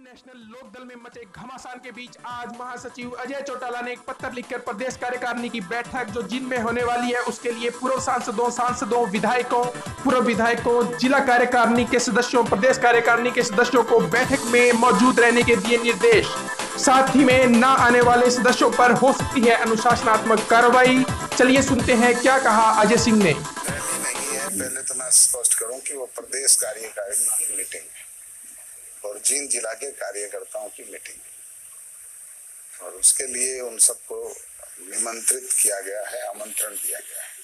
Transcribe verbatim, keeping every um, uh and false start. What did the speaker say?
National Lokdal में मचे घमासान के बीच आज महासचिव अजय चौटाला ने एक पत्र लिखकर प्रदेश कार्यकारिणी की बैठक जो जिन में होने वाली है उसके लिए पूर्व सांसदों सांसदों विधायकों पूर्व विधायकों जिला कार्यकारिणी के सदस्यों प्रदेश कार्यकारिणी के सदस्यों को बैठक में मौजूद रहने के दिए निर्देश। साथ ही में न आने वाले सदस्यों पर हो सकती है अनुशासनात्मक कार्रवाई। चलिए सुनते हैं क्या कहा अजय सिंह ने। नहीं है, पहले तो मैं स्पष्ट करूं कि वो प्रदेश कार्यकारिणी की मीटिंग और जिन जिला के कार्यकर्ताओं की मीटिंग और उसके लिए उन सबको निमंत्रित किया गया है, आमंत्रण दिया गया है।